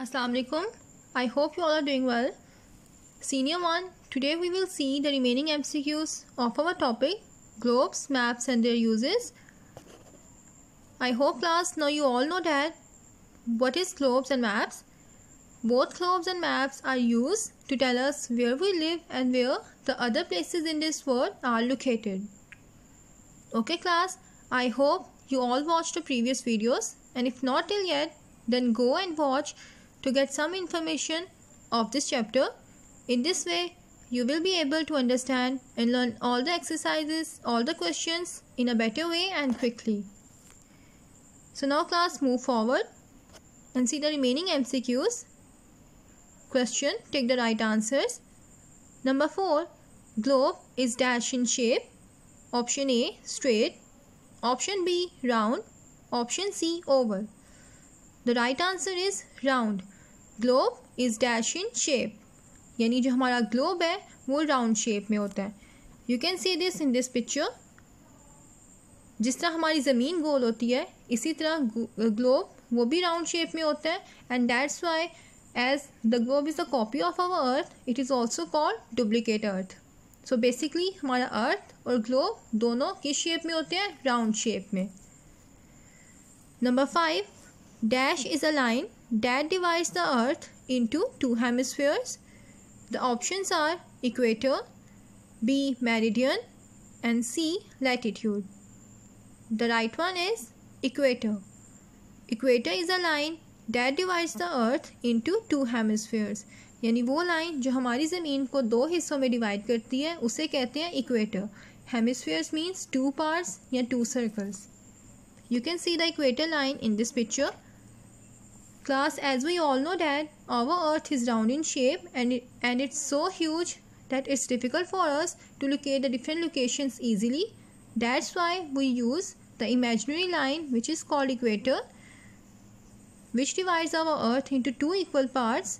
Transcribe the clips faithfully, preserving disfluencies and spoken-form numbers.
Assalamu alaikum. I hope you all are doing well. Senior one, today we will see the remaining M C Qs of our topic globes, maps and their uses. I hope class now you all know that what is globes and maps. Both globes and maps are used to tell us where we live and where the other places in this world are located. Okay class, I hope you all watched the previous videos, and if not till yet, then go and watch to get some information of this chapter. In this way, you will be able to understand and learn all the exercises, all the questions in a better way and quickly. So now class, move forward and see the remaining M C Qs. Question, take the right answers. Number four, globe is dash in shape. Option A, straight. Option B, round. Option C, oval. The right answer is round. Globe is dash in shape. यानी जो हमारा globe है वो round shape में होता है. You can see this in this picture. जिस तरह हमारी ज़मीन गोल होती है, इसी तरह globe वो भी round shape में होता है. And that's why as the globe is a copy of our earth, it is also called duplicate earth. So basically हमारा earth और globe दोनों किस shape में होते हैं? Round shape में. Number five. Dash is a line that divides the earth into two hemispheres. The options are equator, B, meridian and C, latitude. The right one is equator. Equator is a line that divides the earth into two hemispheres. यानी वो line जो हमारी ज़मीन को दो हिस्सों में divide करती है उसे कहते हैं equator. Hemispheres means two parts या two circles. You can see the equator line in this picture. Class, as we all know that our earth is round in shape and it, and it's so huge that it's difficult for us to locate the different locations easily. That's why we use the imaginary line which is called equator, which divides our earth into two equal parts.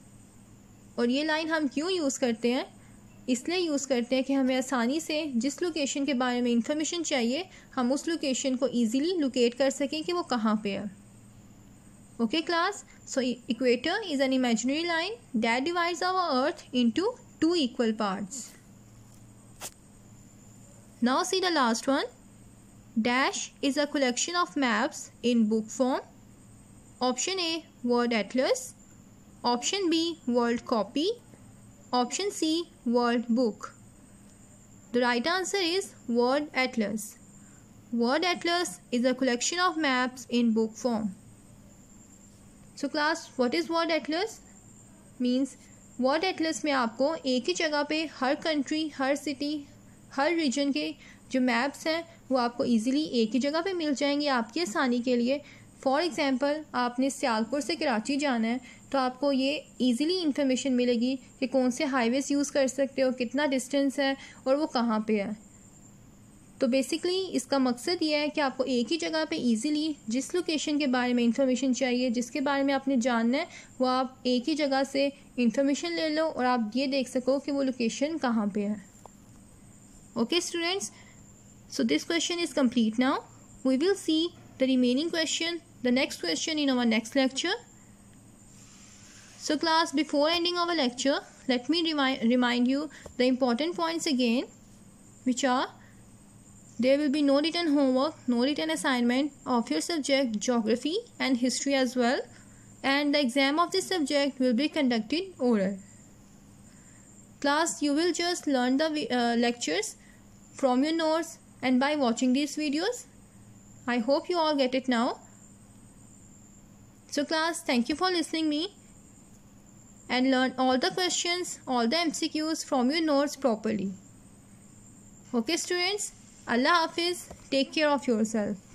और ये line हम क्यों use करते हैं? इसलिए use करते हैं कि हमें आसानी से जिस लोकेशन के बारे में इंफॉर्मेशन चाहिए हम उस लोकेशन को ईज़िली लोकेट कर सकें कि वो कहाँ पे है. Okay class, so equator is an imaginary line that divides our earth into two equal parts. Now see the last one. Dash is a collection of maps in book form. Option A, World Atlas. Option B, World Copy. Option C, World Book. The right answer is World Atlas. World Atlas is a collection of maps in book form. So class, what is World Atlas? Means World Atlas में आपको एक ही जगह पे हर country, हर city, हर region के जो मैप्स हैं वो आपको इजीली एक ही जगह पे मिल जाएंगे आपकी आसानी के लिए. फॉर एग्जांपल, आपने सियालकोट से कराची जाना है तो आपको ये इजीली इंफॉर्मेशन मिलेगी कि कौन से हाईवेज यूज़ कर सकते हो, कितना डिस्टेंस है और वो कहाँ पे है. तो बेसिकली इसका मकसद ये है कि आपको एक ही जगह पे इजीली जिस लोकेशन के बारे में इंफॉर्मेशन चाहिए, जिसके बारे में आपने जानना है, वो आप एक ही जगह से इंफॉर्मेशन ले लो और आप ये देख सको कि वो लोकेशन कहाँ पे है. Okay students, so this question is complete now. We will see the remaining question, the next question in our next lecture. So class, before ending our lecture, let me remind, remind you the important points again, which are there will be no written homework, no written assignment of your subject geography and history as well, and the exam of this subject will be conducted oral. Class, you will just learn the uh, lectures from your notes and by watching these videos. I hope you all get it now. So class, thank you for listening me and learn all the questions, all the M C Qs from your notes properly. Okay students, Allah Hafiz, take care of yourself.